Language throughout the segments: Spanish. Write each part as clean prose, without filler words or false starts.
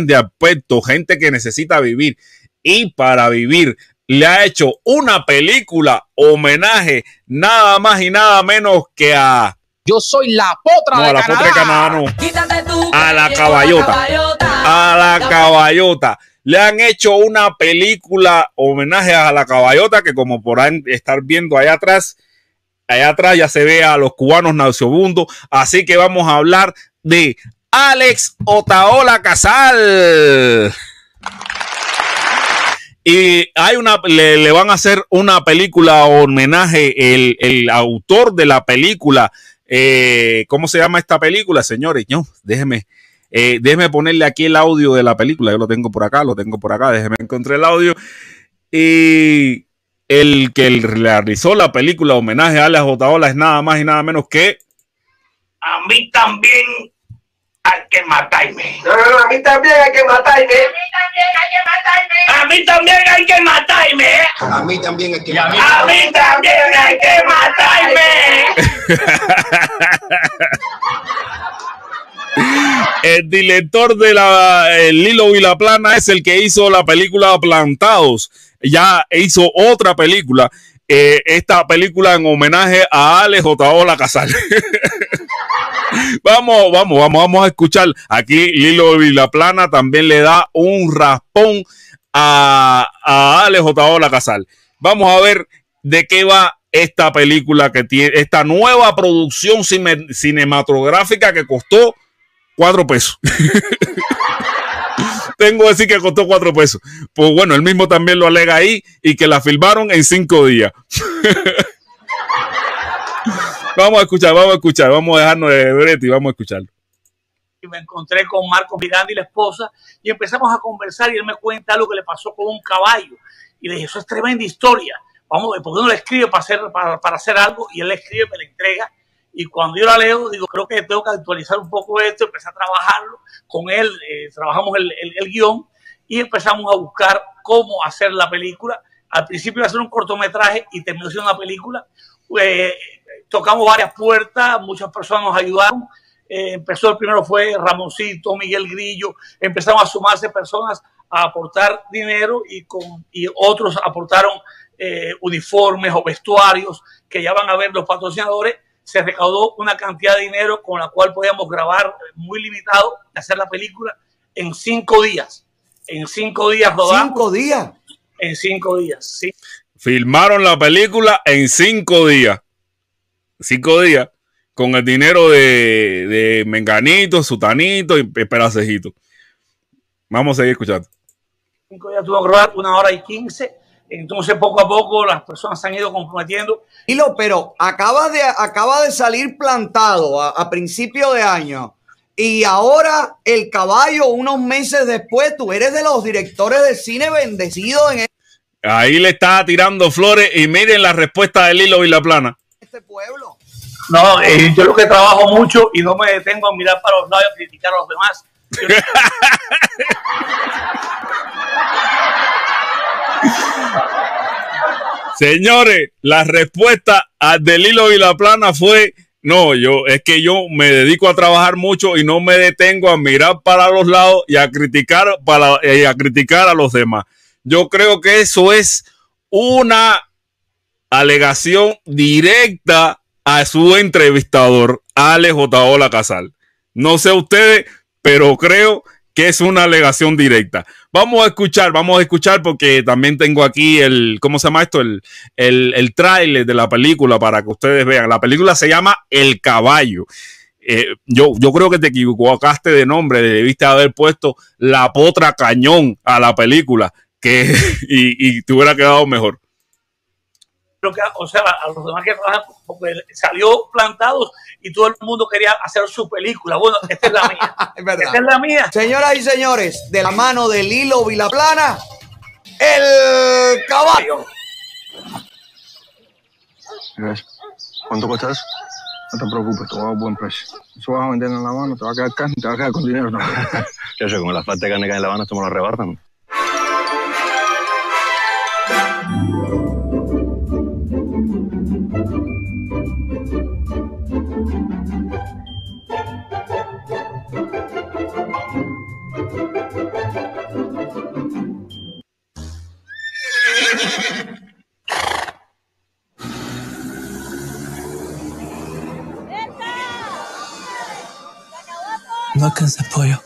de aspecto, gente que necesita vivir y para vivir, le ha hecho una película homenaje nada más y nada menos que a... Yo soy la potra de Canadá. Potra de Canadá no. A la caballota. A la caballota. Le han hecho una película homenaje a la caballota que como podrán estar viendo allá atrás ya se ve a los cubanos nauseabundos. Así que vamos a hablar de Alex Otaola Casal. Y le van a hacer una película homenaje el autor de la película. ¿Cómo se llama esta película, señores? No, déjeme ponerle aquí el audio de la película. Yo lo tengo por acá. Déjeme encontrar el audio. Y el que realizó la película homenaje a Alex Otaola es nada más y nada menos que... A mí también hay que matarme. No, a mí también hay que matarme. A mí también hay que matarme. A mí también hay que matarme. A mí también hay que matarme. El director de Lilo y la Plana es el que hizo la película Plantados. Ya hizo otra película. Esta película en homenaje a Alex Otaola Casal. Vamos a escuchar. Aquí Lilo y la Plana también le da un raspón a Alex Otaola Casal. Vamos a ver de qué va esta película que tiene esta nueva producción cinematográfica que costó 4 pesos. Tengo que decir que costó 4 pesos. Pues bueno, él mismo también lo alega ahí y que la filmaron en 5 días. Vamos a escuchar, vamos a dejarnos de brete y vamos a escucharlo. Y me encontré con Marcos Miranda y la esposa y empezamos a conversar y él me cuenta lo que le pasó con un caballo. Y le dije, eso es tremenda historia. Vamos, ¿por qué no le escribe para hacer algo? Y él le escribe, me la entrega. Y cuando yo la leo, digo, creo que tengo que actualizar un poco esto. Empecé a trabajarlo con él, trabajamos el guión y empezamos a buscar cómo hacer la película. Al principio iba a hacer un cortometraje y terminó siendo una película. Tocamos varias puertas, muchas personas nos ayudaron. El primero fue Ramoncito, Miguel Grillo. Empezaron a sumarse personas a aportar dinero y otros aportaron uniformes o vestuarios que ya van a ver los patrocinadores. Se recaudó una cantidad de dinero con la cual podíamos grabar muy limitado, hacer la película en 5 días. En 5 días rodamos. ¿5 días? En 5 días, sí. Filmaron la película en 5 días. 5 días con el dinero de Menganito, Sutanito y Peracejito. Vamos a seguir escuchando. 5 días tuvo que grabar 1 hora y 15. Entonces, poco a poco, las personas se han ido comprometiendo. Hilo, pero acaba de salir Plantado a principio de año. Y ahora El Caballo, unos meses después, tú eres de los directores de cine bendecidos en Ahí le está tirando flores y miren la respuesta de Lilo y la Plana. este pueblo. No, yo lo que trabajo mucho y no me detengo a mirar para los lados y a criticar a los demás. Señores, la respuesta de Lilo y la Plana fue: no, es que yo me dedico a trabajar mucho y no me detengo a mirar para los lados y a criticar a los demás. Yo creo que eso es una alegación directa a su entrevistador, Alex Otaola Casal. No sé ustedes, pero creo que es una alegación directa. Vamos a escuchar porque también tengo aquí ¿cómo se llama esto? El tráiler de la película para que ustedes vean. La película se llama El Caballo. Yo creo que te equivocaste de nombre, debiste haber puesto La Potra Cañón a la película y te hubiera quedado mejor. Creo que, o sea, a los demás que trabajan, porque salió Plantados y todo el mundo quería hacer su película. Bueno, esta es la mía. Es verdad. Esta es la mía. Señoras y señores, de la mano de Lilo y la Plana, El Caballo. ¿Cuánto cuesta eso? No te preocupes, te voy a dar buen precio. Eso vas a vender en La Habana, te va a quedar carne, te va a quedar con dinero. No. Yo sé, con la falta de carne que hay en La Habana, esto me lo arrebatan. No alcanza el pollo.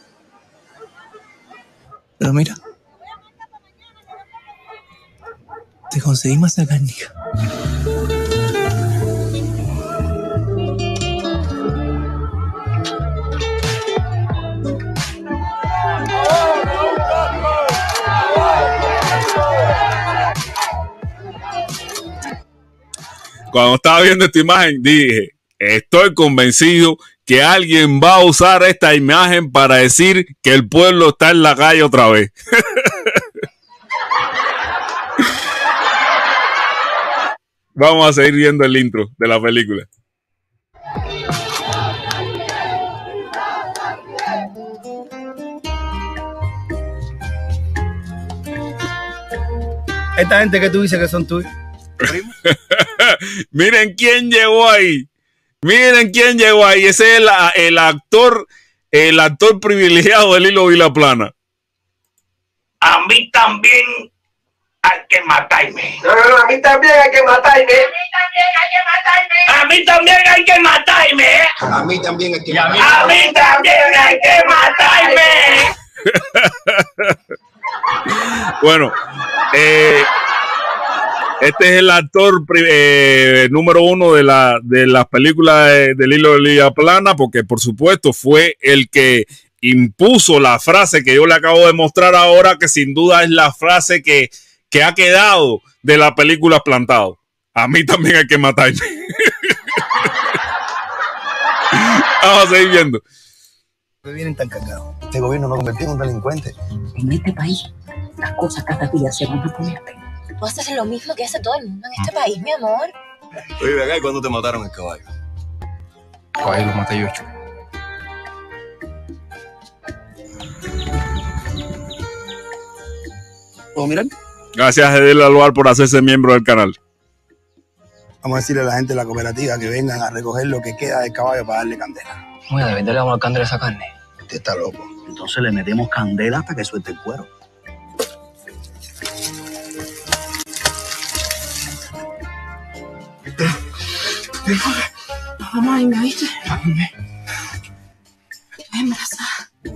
Pero mira, te conseguí masa cárnica. Cuando estaba viendo esta imagen dije, estoy convencido que alguien va a usar esta imagen para decir que el pueblo está en la calle otra vez. Vamos a seguir viendo el intro de la película. Esta gente que tú dices que son tuyos. Miren quién llegó ahí. Miren quién llegó ahí. Ese es el actor privilegiado de Lilo Vilaplana. A mí también hay que matarme. No, a mí también hay que matarme. A mí también hay que matarme. A mí también hay que matarme. A mí también hay que matarme. Bueno, este es el actor número uno de las películas de Lilo Vilaplana, porque por supuesto fue el que impuso la frase que yo le acabo de mostrar ahora, que sin duda es la frase que ha quedado de la película Plantado. A mí también hay que matarme. Vamos a seguir viendo. Me vienen tan cargados. Este gobierno me convirtió en un delincuente. En este país, las cosas cada día se van a poner peor. Tú haces lo mismo que hace todo el mundo en este país, mi amor. Oye, acá, ¿y cuándo te mataron el caballo? El caballo lo maté yo. ¿Puedo mirar? Gracias a Edel Aluar por hacerse miembro del canal. Vamos a decirle a la gente de la cooperativa que vengan a recoger lo que queda del caballo para darle candela. Oye, ¿de verdad le vamos a dar candela a esa carne? Usted está loco. Entonces le metemos candela hasta que suelte el cuero. Vamos, venga, ¿viste? Estoy embarazada.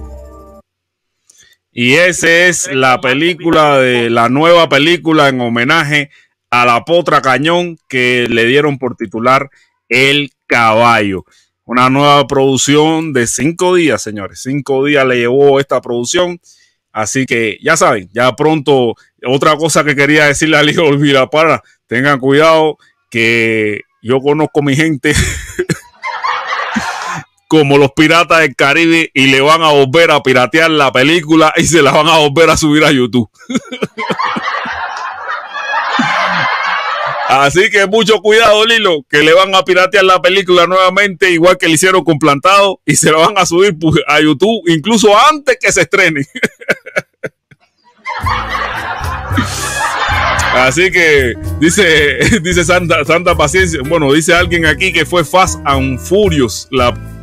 Y esa es la película la nueva película en homenaje a la Potra Cañón, que le dieron por titular El Caballo. Una nueva producción de 5 días, señores. 5 días le llevó esta producción. Así que ya saben, ya pronto. Otra cosa que quería decirle a Lilo Vilaplana, tengan cuidado que yo conozco mi gente como los Piratas del Caribe y le van a volver a piratear la película y se la van a volver a subir a YouTube. Así que mucho cuidado, Lilo, que le van a piratear la película nuevamente, igual que le hicieron con Plantado, y se la van a subir a YouTube incluso antes que se estrene. Así que dice Santa Paciencia. Bueno, dice alguien aquí que fue Fast and Furious, la